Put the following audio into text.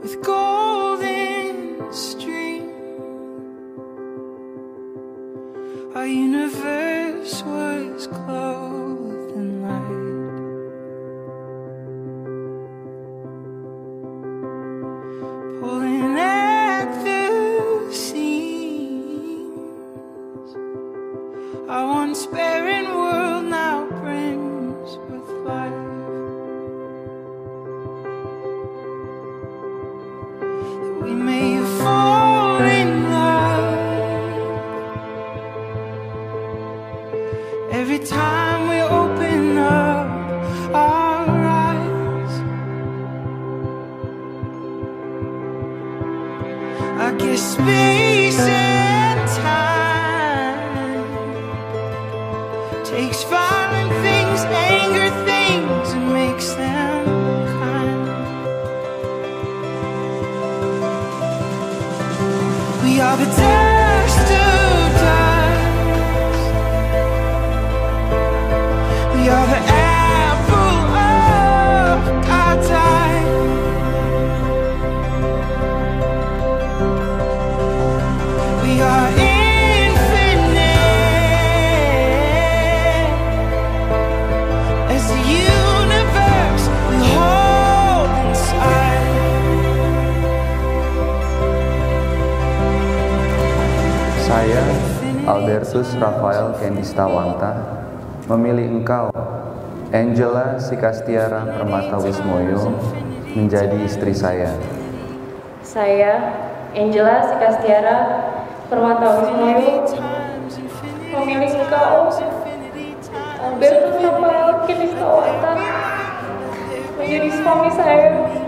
with golden stream. Our universe was clothed in light, pulling at the seams. Our once barren world now brims with life. We may fall in love every time we open up our eyes. I guess space and time takes violent things, anger things, and makes them kind. We are the dust of dust. We are the apple of God's eye. We are infinite as the universe we hold inside. Saya, Albertus Rafael Kendistawanta, memilih engkau, Angela Sikastiara Permata Wismoyo, menjadi istri saya. Saya, Angela Sikastiara Permata Wismoyo, memilih engkau, Albertus Rafael Kendistawanta, menjadi suami saya.